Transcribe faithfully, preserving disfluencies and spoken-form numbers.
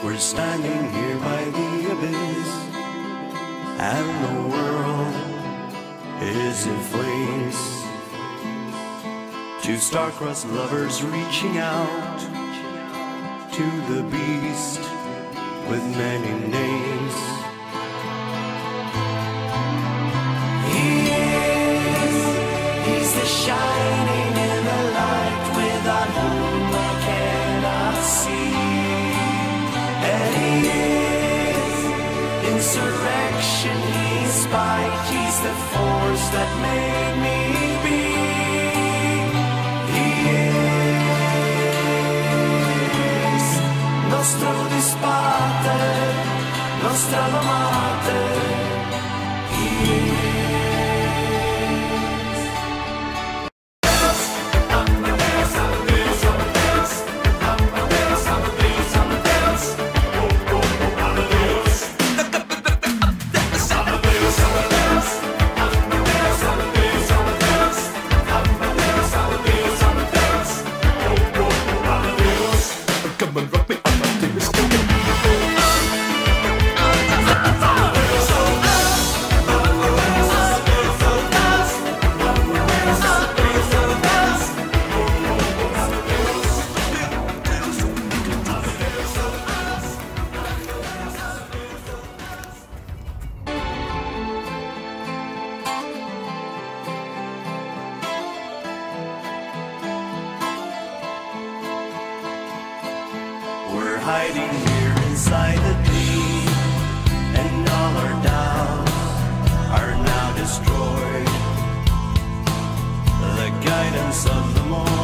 We're standing here by the abyss, and the world is in flames. Two star-crossed lovers reaching out to the beast with many names. He is, he's the shining in the light without whom I cannot see. And he is insurrection, he's spite, he's the force that made me be. He is nostro disparte, nostra amate. He is Amadeus, Amadeus, Amadeus, Amadeus, Amadeus, Amadeus, oh, oh, oh, Amadeus, Amadeus, Amadeus, Amadeus, Amadeus, Amadeus, Amadeus, Amadeus, Amadeus, oh, oh, oh, Amadeus. Come and rock me, Amadeus, come on. We're hiding here inside the deep, and all our doubts are now destroyed. The guidance of the moment